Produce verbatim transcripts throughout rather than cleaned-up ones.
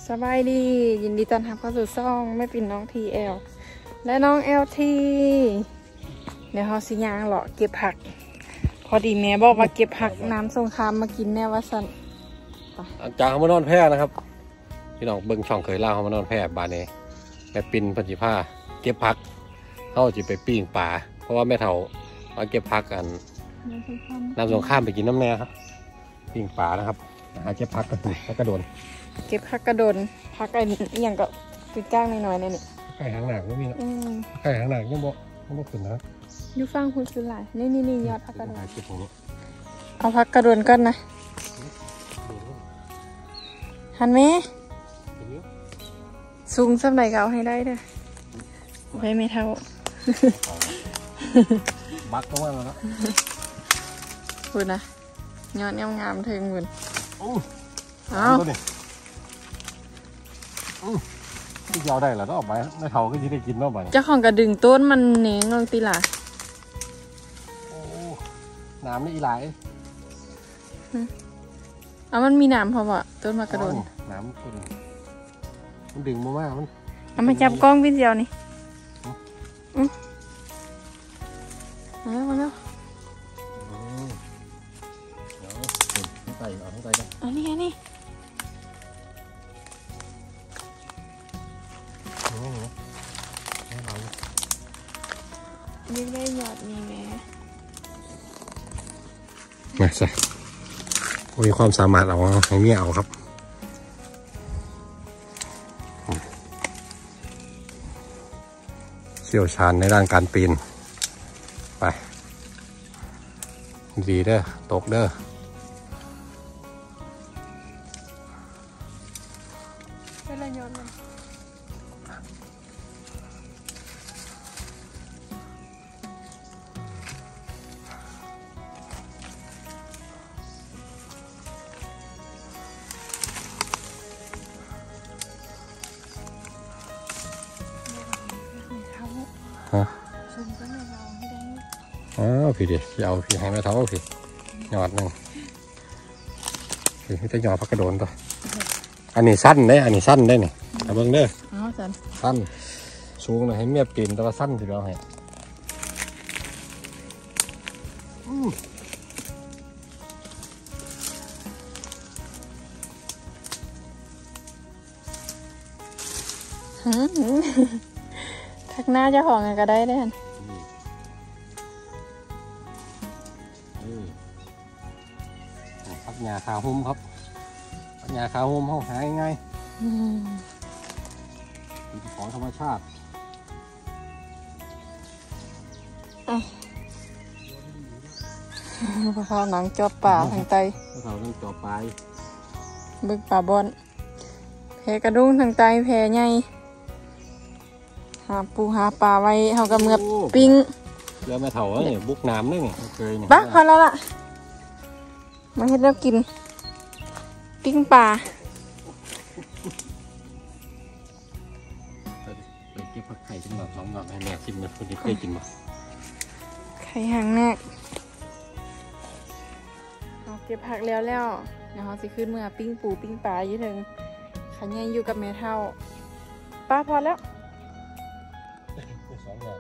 สบายดียินดีต้อนรับเข้าสู่ช่องแม่ปิ่นน้องทีเอลและน้องเอลทีเดี๋ยวเขาสิยางเหรอเก็บผักพอดีแม่บอกว่าเก็บผักน้ำสงครามมากินแน่ว่าสันจากเขามานอนแพร่นะครับพี่น้องเบิ้งช่องเคยเล่าเขามานอนแพร่บานนี้แม่ปิ่นพันธิผ้าเก็บผักเขาจะไปปิ้งปลาเพราะว่าแม่เฒ่ามาเก็บผักกันน้ำสงครามไปกินน้ำแน่ครับปิ้งปลานะครับหาเก็บผักกระตุกกระโดนเก็บผักกระโดนผักไอ้อย่างก็ติดจ้างน้อยๆเนี่ยนี่ไก่หางหนักก็มีนะไก่หางหนักยังบ่ยังบ่ขึ้นนะยูฟังคุณคือหลายนี่นี่นี่ยอดผักกระโดนเก็บของนี้เอาผักกระโดนก่อนนะหันไหมสูงสักไหนก็เอาให้ได้เด้อไว้ไม่เท่าบักก็ว่าแล้วนะคุณนะยอดงามๆถึงคุณเอาที่ยาวได้แล้วต้องออกไปไม่เท่าก็จะได้กินเนาะบ้านเจ้าของกระดึงต้นมันเน่งลงตีหล่ะโอ้น้ำนี่อีหลายเอามันมีน้ำพอปะต้นมากระโดนน้ำต้นมันดึงมากมันเอามาจับกล้องพี่เดียวนี่อืมมาแล้วมาแล้วเดี๋ยวใส่เอาทั้งใจกันอันนี้อันนี้นี่ได้หยอดนี่แม่มาใส่มีความสามารถเอาให้เมียเอาครับเชี่ยวชาญในด้านการปีนไปดีเด้อตกเด้อเป็นอะไรยอดมันฮะอ๋อพี่เดี๋ยวเอาพี่ให้แม่เท้าพี่หยอดหนึ่งพี่จะหยอดพักกระโดนต่ออันนี้สั้นได้อันนี้สั้นได้เนี่ยเอาเบิ้งเด้ออ๋อสั้นสั้นสูงเลยให้เมียปีนแต่ว่าสั้นทีเดียวให้ทักหน้าเจ้าของก็ได้ได้ฮันพักหญ้าขาวหุ้มครับพักหญ้าขาวหุ้มเขาหายง่ายเป็นของธรรมชาติพอหนังจอบป่าทางใต้เขาต้องจอบปลายบึกป่าบอนแพกระดุ้งทางใต้แพใหญ่หาปูหาปลาไว้เขากำเมือบปิ้งเรือแม่เถาเนี่ยบุกน้ำนี่เนี่ยเคยเนี่ยบ้าพอแล้วล่ะมาให้เรากินปิ้งปลาไปเก็บผักไข่จังหวะสองหน่อให้แม่ชิมเลยคนที่เคยกินมาไข่หางแนกเราเก็บผักแล้วแล้วเดี๋ยวเขาสิขึ้นเมื่อปิ้งปูปิ้งปลาอยู่ถึงขันยังอยู่กับแม่เท่าป้าพอแล้วสองหน่อ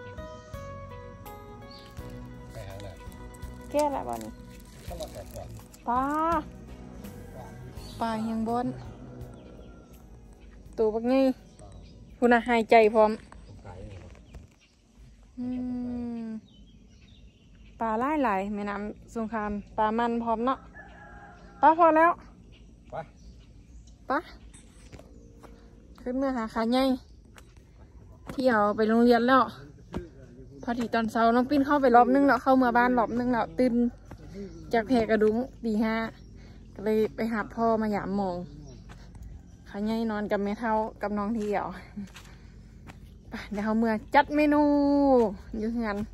ไข่หางแนกแก้ละบอลปลาปลายังบนตัวบักไงคุณอาหายใจพร้อมปลาไล่ไหลแม่น้ำสงครามปลามันพร้อมเนาะปลาพอแล้วปลาขึ้นเมื่อหาขาใหญ่ที่เอาไปโรงเรียนแล้วพอดีตอนเช้าน้องปิ้นเข้าไปรอบนึงแล้วเข้าเมื่อบ้านรอบนึงแล้วตื่นจากแพกระดุ้งตีห้าก็เลยไปหาพ่อมาหยามมองขาใหญ่นอนกับแม่เท่ากับน้องเที่ยวเดี๋ยวเขาเมื่อจัดเมนูอยู่งาน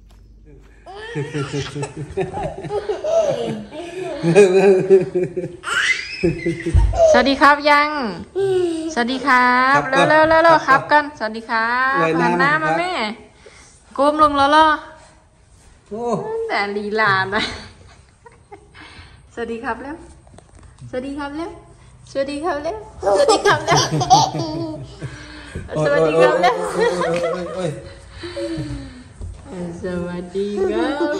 สวัสดีครับยังสวัสดีครับเร็วเร็วเร็วครับกันสวัสดีครับหันหน้ามาแม่ก้มลงแล้วล่ะแต่ลีลานะสวัสดีครับแล้วสวัสดีครับแล้วสวัสดีครับแล้วสวัสดีครับแล้วสวัสดีครับแล้วสวัสดีครับ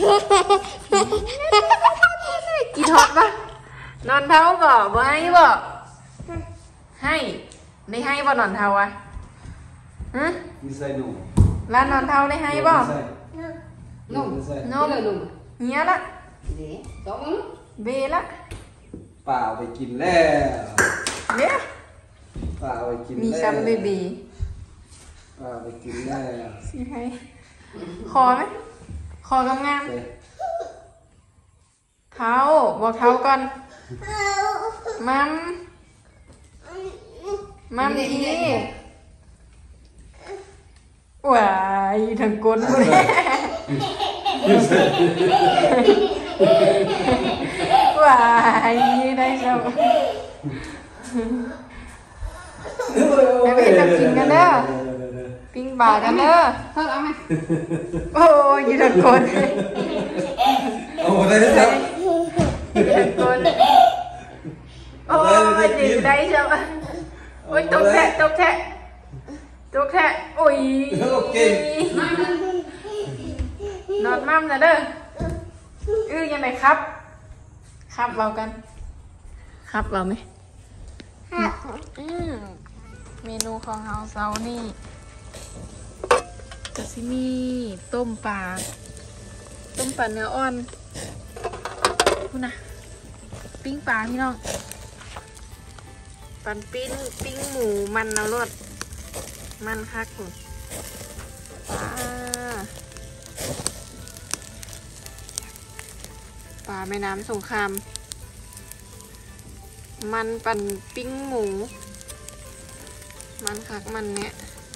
กินฮอตปะนอนเท้าบ่บ่ให้บ่ให้ได้ให้บ่นอนเท้าอ่ะฮะร้านนอนเท้าได้ให้บ่นมนมเนี้ยละเบละป่าไปกินแล้วเนี่ยป่าไปกินมีซ้ำเบบีป่าไปกินแล้วสิให้คอไหมคอกำงามเท้าบอกเท้าก่อนมัมมัมทีว้ายทั้งก้นเลยว้ายได้ชมไปไปทำกินกันเด้อปิ้งปลากันเด้อเพิ่มเอาไหมโอ้ยยืนก้นโอ้ได้แล้วยืนก้นโอ้ยดีได้ชมโอ้ยตกแทะตกแทะตกแทะโอ้ยนอนมั่มนะเด้ออื้อยังไงครับครับเรากันครับเราไหมเมนูของเฮาเซานี่จะซิมีต้มปลาต้มปลาเนื้ออ่อนพูดนะปิ้งปลาพี่น้องปันปิ้งปิ้งหมูมันเอารสมันคักคุณปลาปลาแม่น้ำสงครามมันปั่นปิ้งหมูมันคักมันเนี้ย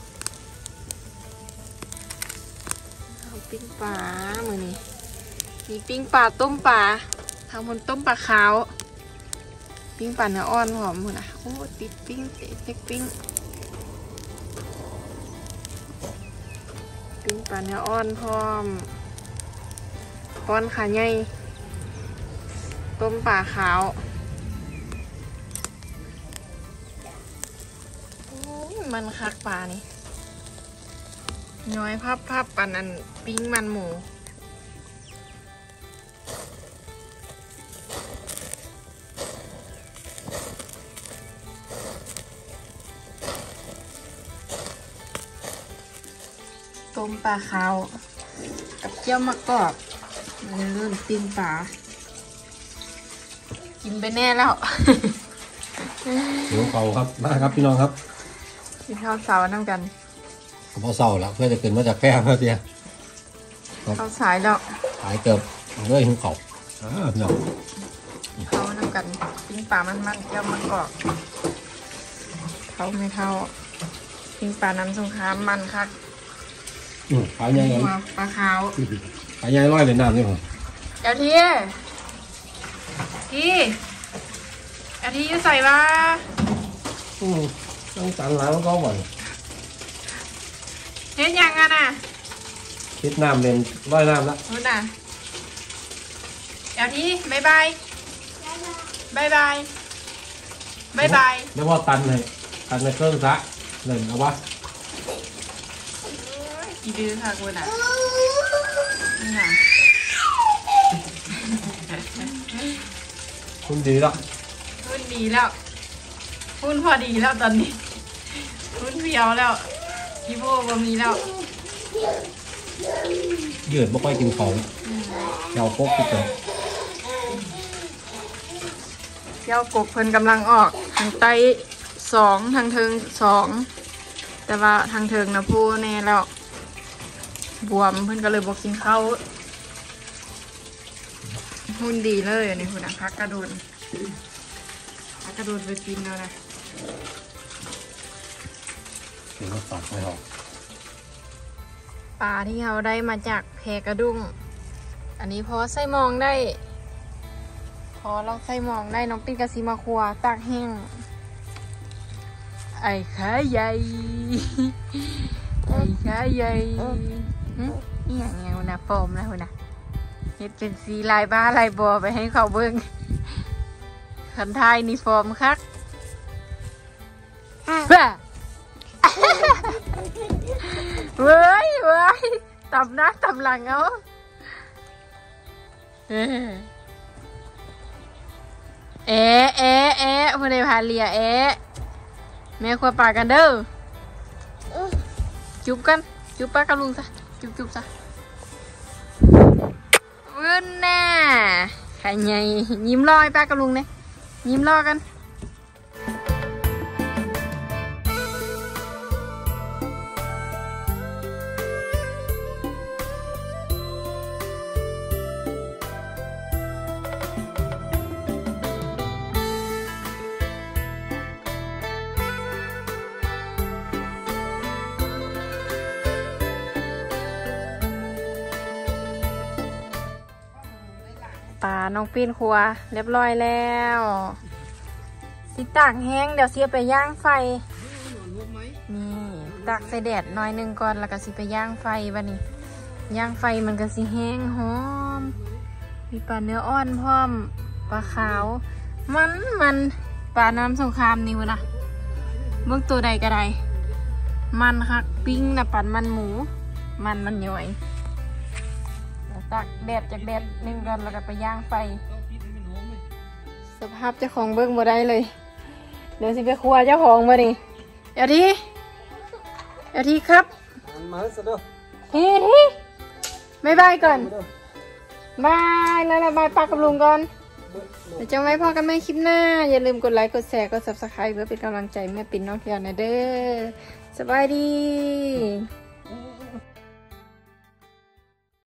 เอาปิ้งปลามือนี้มีปิ้งปลาต้มปลาทำมันต้มปลาขาวปิ้งปลาเนื้ออ่อนหอมหมดนะโอ้ติดปิ้งเต็กปิ้งปิ้งปลาเนื้ออ่อนพร้อมอ่อนขาใหญ่ต้มปลาขาวมันคักปลานี่น้อยพับพับปันอันปิ้งมันหมูต้มปลาขาวกับเจียวมะกอกเริ่มปิ้งปลากินไปแน่แล้วเดี๋ยวเขาครับมาครับพี่น้องครับกินข้าวเช้าน้ำกันพอเศร้าแล้วเพื่อจะขึ้นมาจากแพร่เพื่อเดียข้าวสายแล้วสายเกือบเรื่อยหิวเขาอ่าเนาะเขาน้ำกันปิ้งปลามันมันเจียวมะกอกเขาไม่เท่าปิ้งปลาน้ำสงครามมันคักอืมปลาใหญ่กันปลาขาวปลาใหญ่ร้อยเลยน้ำนี่ผมเดี๋ยวทีทีเดี๋ยวทีจะใส่ว่าอืมต้องตันล้างก็บ่อยเห็นยังไงน่ะคิดน้ำเล่นร้อยน้ำละนู่นน่ะเดี๋ยวทีบายบายบายบายบายบายไม่ว่าตันเลยตันในเครื่องซะเล่นเอาวะกี่ดื้อค่ะคุณอ่ะนี่ค่ะคุณดีแล้วคุณดีแล้วคุณพอดีแล้วตอนนี้คุณเพียวแล้วอีโบบะมีแล้วยืดไม่ค่อยกินของเจ้าพกที่เกิดเจ้ากบเพิ่นกำลังออกทางใต้สองทางเทิงสองแต่ว่าทางเทิงนะพูแน่แล้วบวมเพิ่นก็เลยบอกกินข้าวหุ่นดีเลยอันนี้คุณนะพักกระโดดพักกระโดดไปกินแล้วนะกินรสฝาดไม่หรอกปลาที่เราได้มาจากแพกระดุงอันนี้พอไส้มองได้พอเราไส้มองได้น้องปิ้งกะซีมาครัวตากแห้งไอ้ขาใหญ่ไอ้ขาใหญ่นี่อย่างเงี้ยนะโฟมนะคุณนะเห็ดเป็นสีลายบ้าลายบัวไปให้เขาเบิ้งคันไทยนี่ฟอร์มคักเว้ยเว้ยเว้ยตับหน้าตับหลังเอาเอ๊ะเอ๊ะเอ๊ะเอ๊ะพอได้พาเลียเอ๊ะแม่ควรปากกันเด้อจุบกันจุบป้ากับลุงซะจุบจุบซะวืนแน่ไข่ใหญ่ยิ้มรอยป้ากับลุงเนี่ยยิ้มรอกันปลาน้องปีนครัวเรียบร้อยแล้วสิตากแห้งเดี๋ยวเสียไปย่างไฟนี่ตากใส่แดดหน่อยหนึ่งก่อนแล้วก็สิไปย่างไฟวันนี้ย่างไฟมันก็สิแห้งหอมมีปลาเนื้ออ่อนพร้อมปลาขาวมันมันปลาน้ำสงครามนี่วะนะเบื้องตัวใดก็ได้มันคักปิ้งนะปั่นมันหมูมันมันย่อยตากแดดจากแดดหนึ่งก่อนแล้วก็ไปย่างไฟสภาพเจ้าของเบิ้งบ่ได้เลยเดี๋ยวสิไปครัวเจ้าของมาดิเดี๋ยวทีเดี๋ยวทีครับมาซะเด้อทีทีบ๊ายบายก่อนบายแล้วบายปากกับลุงก่อนเดี๋ยวจะไว้พอกันใหม่คลิปหน้าอย่าลืมกดไลค์กดแชร์กดซับสไครป์เพื่อเป็นกำลังใจแม่ปิ่นน้องเทียนนะเด้อสบายดี